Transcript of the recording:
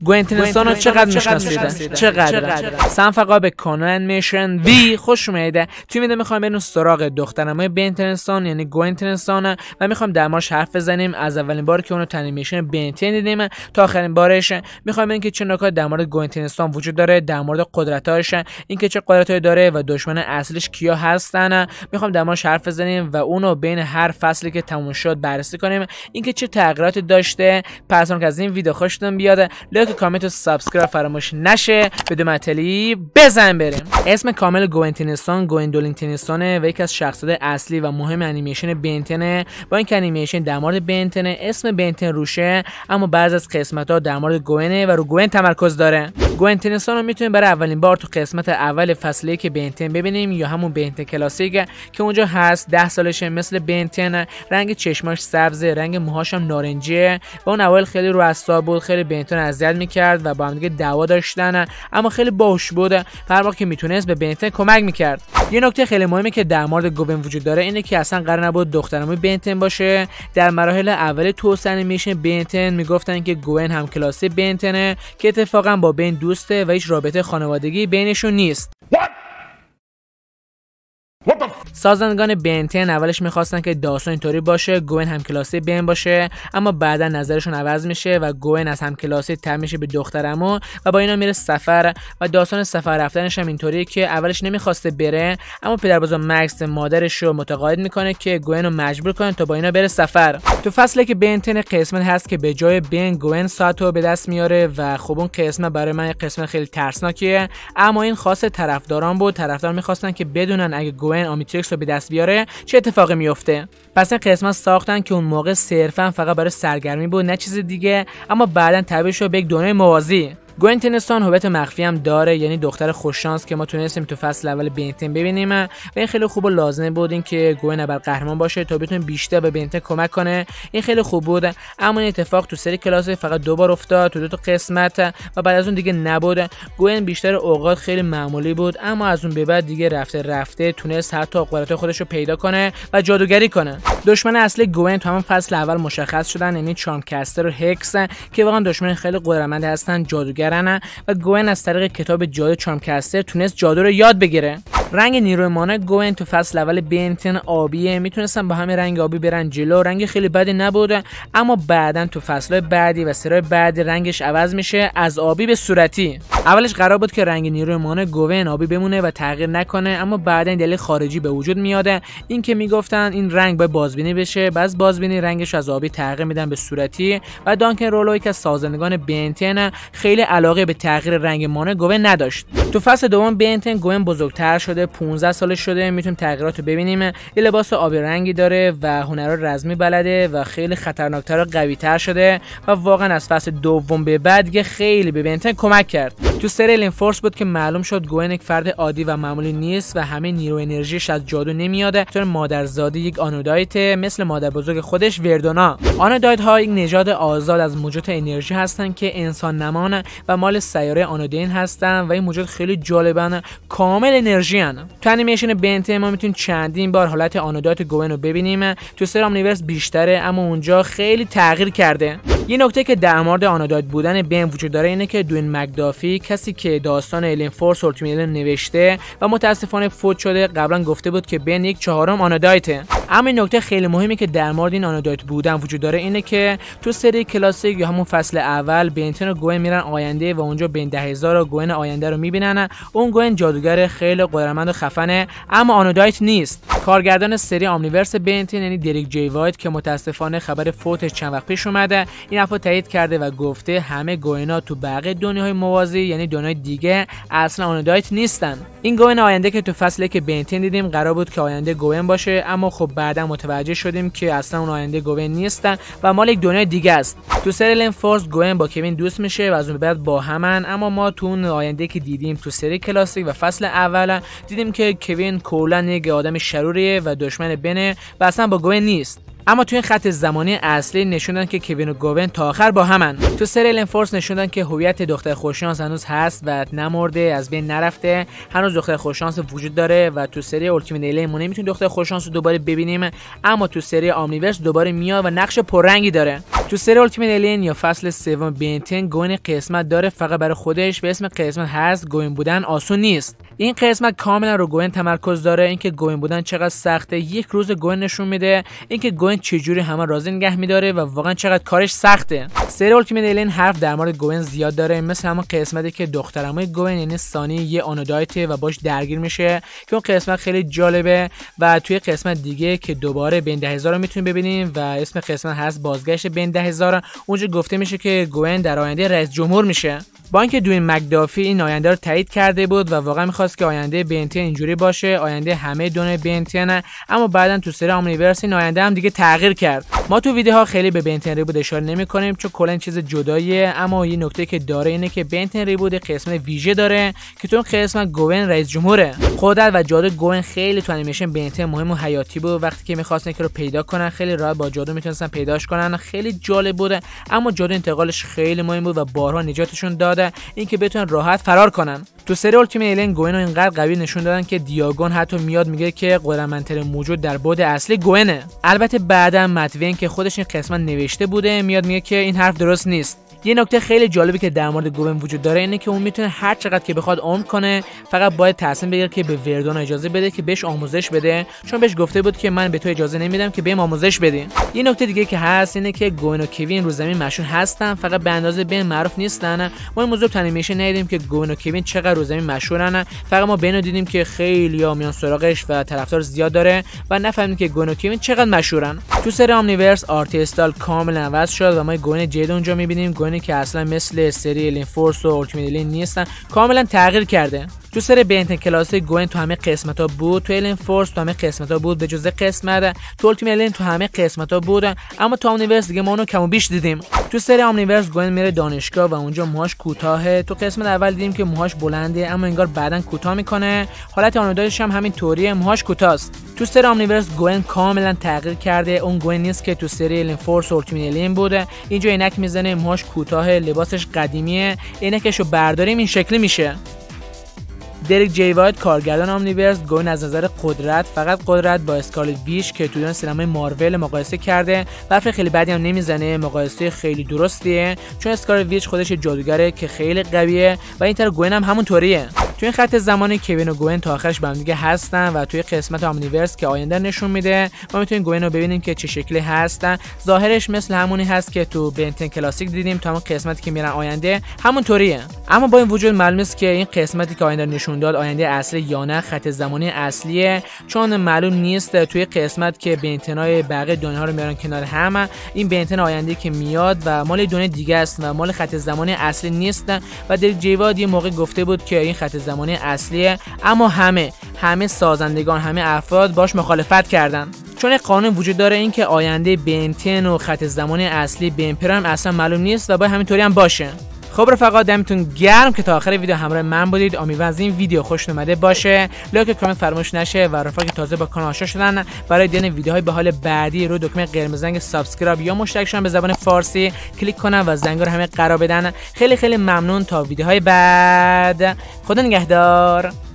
گوئن تنیسون رو چقدر میشناسید؟ چقدر؟ سلام به کانال انیمیشن وی خوش اومدید. توی ویدیو میخوام بریم سراغ دخترمای بن تنیسون یعنی گوئن تنیسون و میخوام در موردش حرف بزنیم. از اولین بار که اونو تو انیمیشن بن 10 دیدیم تا آخرین بارش میخوام ببینیم که چه نکات در مورد گوئن تنیسون وجود داره، در مورد قدرتاش، اینکه چه قدرتایی داره و دشمن اصلیش کیا هستن. میخوام در موردش حرف بزنیم و اونو بین هر فصلی که تموم شد بررسی کنیم، اینکه چه تغییراتی داشته. پس اون که از این ویدیو خوشتون بیاد لایک، کامنت و سابسکرایب فراموش نشه. بدون معطلی بزن بریم. اسم کامل گوئن تنیسون گوئندولین تنیسونه و یکی از شخصیت اصلی و مهم انیمیشن بن 10. با اینکه انیمیشن در مورد بن 10 اسم بن 10 روشه، اما بعضی از قسمت‌ها در مورد گوئن و رو گوئن تمرکز داره. گوئن تنیسون رو میتونیم برای اولین بار تو قسمت اول فصل که بن 10 ببینیم یا همون بن 10 کلاسیک که اونجا هست. 10 سالشه، مثل بن 10، رنگ چشماش سبزه، رنگ موهاش هم نارنجیه و اون اول خیلی رو اعصاب بود، خیلی بن 10 اذیت میکرد و با هم دیگه دعوا داشتن، اما خیلی باهوش بود. هر وقت که میتونست به بن 10 کمک میکرد. یه نکته خیلی مهمی که در مورد گوئن وجود داره اینه که اصلا قرار نبود دخترموی بن 10 باشه. در مراحل اول توسعه انیمیشن بن 10 میگفتن که گوئن هم کلاسی بن 10 که اتفاقا با بن دوسته و هیچ رابطه خانوادگی بینشون نیست. سازندگان بن 10 اولش میخواستن که داستان اینطوری باشه، گوئن هم کلاسی بن باشه، اما بعدا نظرشون عوض میشه و گوئن از هم کلاسی تبدیل میشه به دخترمو و با اینا میره سفر و داستان سفر رفتنش هم اینطوریه که اولش نمیخواسته بره، اما پدربزرگ مکس مادرش رو متقاعد میکنه که گوئن رو مجبور کنه تا با اینا بره سفر. تو فصلی که بن 10 قسمت هست که به جای بن گوئن ساتو به دست میاره و خب اون قسمت برای من قسمت خیلی ترسناکیه، اما این خاص طرفداران بود. طرفدار میخواستن که بدونن اگه گوئن آمیتریکس رو به دست بیاره چه اتفاقی میفته. پس این قسمت ساختن که اون موقع صرفا فقط برای سرگرمی بود، نه چیز دیگه، اما بعداً تبدیل شد به یک دنیای موازی. گوئن تنیسون هویت مخفی هم داره، یعنی دختر خوششانس که ما تونستیم تو فصل اول بن 10 ببینیم و این خیلی خوب و لازمه بود این که گوئن ابرقهرمان باشه تا بتونه بیشتر به بن 10 کمک کنه. این خیلی خوب بود، اما این اتفاق تو سری کلاسیک فقط 2 بار افتاد تو 2 تا قسمت و بعد از اون دیگه نبود. گوئن بیشتر اوقات خیلی معمولی بود، اما از اون به بعد دیگه رفته تونست حتی قدرت خودش رو پیدا کنه و جادوگری کنه. دشمن اصلی گوئن تو همون فصل اول مشخص شدن، یعنی چارمکستر و هکس که واقعا دشمن خیلی قدرتمند هستن، جادوگر و گوئن از طریق کتاب جادو چارمکستر تونست جادو رو یاد بگیره. رنگ نیروی مانع گوئن تو فصل اول بن 10 آبیه، میتونستن با همین رنگ آبی برن جلو، رنگ خیلی بدی نبود، اما بعدن تو فصل‌های بعدی و سری‌های بعدی رنگش عوض میشه از آبی به صورتی. اولش قرار بود که رنگ نیروی مانع گوئن آبی بمونه و تغییر نکنه، اما بعدن دلیل خارجی به وجود میاد، این که میگفتن این رنگ باید بازبینی بشه، بعد بازبینی رنگش از آبی تغییر میدن به صورتی و دانکن رولو که از سازندگان بن 10 خیلی علاقه به تغییر رنگ مانع گوئن نداشت. تو فصل دوم بن 10 گوئن بزرگتر شده، 15 سالش شده، میتونیم تغییرات رو ببینیم. یه لباس آبی رنگی داره و هنر رزمی بلده و خیلی خطرناکتر و قوی‌تر شده و واقعا از فصل دوم به بعد دیگه خیلی به بن 10 کمک کرد. تو سری الین فورس بود که معلوم شد گوئن یک فرد عادی و معمولی نیست و همه نیرو انرژیش از جادو نمیاد، چون مادرزاده یک آنودایت مثل مادر بزرگ خودش وردونا. آنودایت ها یک نژاد آزاد از موجود انرژی هستن که انسان نمان و مال سیاره آنودین هستن و این موجود خیلی جالبن، کامل انرژی ان. تو انیمیشن بن 10 ما میتونیم چندین بار حالت آنودایت گوئن رو ببینیم. تو سری آمنیورس بیشتره، اما اونجا خیلی تغییر کرده. یه نکته که در مورد آنودایت بودن بن وجود داره اینه که دوین مکدافی، کسی که داستان الین فورس اولتیمیت نوشته و متاسفانه فوت شده، قبلا گفته بود که بن 1/4 آنودایته. اما این نکته خیلی مهمی که در مورد این آنودایت بودن وجود داره اینه که تو سری کلاسیک یا همون فصل اول بن 10 و گوئن میرن آینده و اونجا بن 10000 و گوئن آینده رو میبینن. اون گوئن جادوگر خیلی قدرتمند و خفنه، اما آنودایت نیست. کارگردان سری آمنیورس بن 10 یعنی دریک جی وایت که متاسفانه خبر فوتش چند وقت پیش اومده، این افو تایید کرده و گفته همه گوئنا تو بقیه دنیاهای موازی یعنی دنیای دیگه اصلا آنودایت نیستن. این گوئن آینده که تو فصلی که بن 10 دیدیم قرار بود که آینده گوئن باشه، اما خب بعدا متوجه شدیم که اصلا اون آینده گوئن نیستن و مال یک دنیای دیگه است. تو سری الین فورس گوئن با کوین دوست میشه و از اون بعد با همن، اما ما تو اون آینده که دیدیم تو سری کلاسیک و فصل اول دیدیم که کوین کلا یک آدم شروریه و دشمن بنه و اصلا با گوئن نیست. اما توی این خط زمانی اصلی نشوندن که کوین و گوئن تا آخر با همن. تو سری الین فورس نشوندن که هویت دختر خوششانس هنوز هست و نمرده، از بین نرفته، هنوز دختر خوششانس وجود داره و تو سری اولتیمیت الین ما نمیتونیم دختر خوششانس رو دوباره ببینیم، اما تو سری آمنیورس دوباره میاد و نقش پررنگی داره. تو سری التیمیت الین یا فصل سوم بنتن گوین قسمت داره فقط برای خودش به اسم قسمت هست. گوین بودن آسون نیست. این قسمت کاملا رو گوین تمرکز داره، اینکه گوین بودن چقدر سخته یک روز گوین نشون میده، اینکه گوین چجوری همه راضی نگه میداره و واقعا چقدر کارش سخته. سری التیمیت الین حرف در مورد گوین زیاد داره، مثل همون قسمتی که دخترعموی گوین یعنی سانی یه آنودایته و باش درگیر میشه که اون قسمت خیلی جالبه. و توی قسمت دیگه که دوباره بین 10000 رو میتونیم ببینیم و اسم قسمت هست بازگشت بین 10000، اونجا گفته میشه که گوین در آینده رئیس جمهور میشه. با اینکه دوین مکدافی این آینده رو تایید کرده بود و واقعا میخواست که آینده بنتن اینجوری باشه، آینده همه دنیای بنتن، اما بعدن تو سری آمنیورس این آینده هم دیگه تغییر کرد. ما تو ویدیوها خیلی به بنتن ریبوت اشاره نمی‌کنیم چون کلا چیز جداییه، اما یه نکته که داره اینه که بنتن ریبوت قسمت ویژه داره که تو اون قسمت گوین رئیس جمهوره. قدرت و جادو گوین خیلی تو انیمیشن بنتن مهم و حیاتی بود. وقتی که می‌خواستن که رو پیدا کنن خیلی راحت با جادو میتونستن پیداش کنن، خیلی جالب بود. اما جادو انتقالش خیلی مهم بود و بارها نجاتشون داده اینکه بتونن راحت فرار کنن. تو سری التیمیت الین گوین رو اینقدر قوی نشون دادن که دیاگون حتی میاد میگه که قدرتمندترین موجود در بعد اصلی گوینه. البته بعداً متوین که خودش این قسمت نوشته بوده میاد میگه که این حرف درست نیست. یه نکته خیلی جالبی که در مورد گوین وجود داره اینه که اون میتونه هر چقدر که بخواد عمر کنه، فقط باید تصمیم بگیره که به وردون اجازه بده که بهش آموزش بده، چون بهش گفته بود که من به تو اجازه نمیدم که بهم آموزش بدی. یه نکته دیگه که هست اینه که گوین و کوین رو زمین مشهور هستن، فقط به اندازه بین معروف نیستن. ما این موضوع تو انیمیشن ندیدیم که گوین و کوین چقدر رو زمین مشهورن، فقط ما بینو دیدیم که خیلی‌ها میان سراغش و طرفدار زیاد داره و نفهمیدیم که گوین و کوین چقدر مشهورن. تو سری آمنیورس آرت استایل کاملا عوض شد و ما گوین جدید اونجا می‌بینیم، گوینی که اصلا مثل سری الین فورس و التیمیت الین نیستن، کاملا تغییر کرده. تو سری بنتن کلاسیک گوین تو همه قسمت‌ها بود، تو الین فورس تو همه قسمت‌ها بود به جز قسمت، تو التیمیت الین تو همه قسمت‌ها بود، اما تو آمنیورس دیگه ما اونو کم و بیش دیدیم. تو سری آمنیورس گوین میره دانشگاه و اونجا موهاش کوتاهه. تو قسمت اول دیدیم که موهاش بلنده اما انگار بعدن کوتاه میکنه. حالت آنودایش هم همین طوریه، موهاش کوتاست. تو سری آمنیورس گوین کاملا تغییر کرده، اون گوین نیست که تو سری الین فورس و التیمیت الین بوده. اینجا عینک میزنه، موهاش کوتاهه، لباسش قدیمیه، عینکشو برداریم این شکلی میشه. دریک جی وایت کارگردان آمنیورس گوین از نظر قدرت، فقط قدرت با اسکارلت ویچ که تو سینمای مارول مقایسه کرده، حرف خیلی بدی هم نمیزنه، مقایسه خیلی درستیه چون اسکارلت ویچ خودش جادوگره که خیلی قویه و این طرف گوین هم همون طوریه. توی این خط زمانی کوین و گوین تا آخرش با هم دیگه هستن و توی قسمت آمنیورس که آینده نشون میده ما میتونیم گوین رو ببینیم که چه شکلی هستن. ظاهرش مثل همونی هست که تو بنتن کلاسیک دیدیم، تا اون قسمتی که میرن آینده همون طوریه. اما با این وجود معلومه است که این قسمتی که آینده نشون داد آینده اصلی یا نه، خط زمانی اصلیه، چون معلوم نیست توی قسمت که بنتنای بقیه دنیا رو میارن کنار هم، این بنتن آینده که میاد و مال دنیا دیگه است و مال خط زمانی اصلی نیست. و دریک جی وایت یه موقع گفته بود که این خط زمانی اصلیه، اما همه سازندگان، همه افراد باش مخالفت کردن، چون یک قانون وجود داره این که آینده بنتن و خط زمانی اصلی بنپر هم اصلا معلوم نیست و باید همینطوری هم باشه. خب رفقا دمتون گرم که تا آخر ویدیو همراه من بودید. امیدوارم از این ویدیو خوشتون اومده باشه. لایک و کامنت فراموش نشه و رفقا که تازه با کانال آشنا شدن برای دیدن ویدیوهای باحال بعدی رو دکمه قرمز رنگ سابسکرایب یا مشترک شدن به زبان فارسی کلیک کنن و زنگ رو همه قرار بدن. خیلی ممنون. تا ویدیوهای بعد، خدا نگهدار.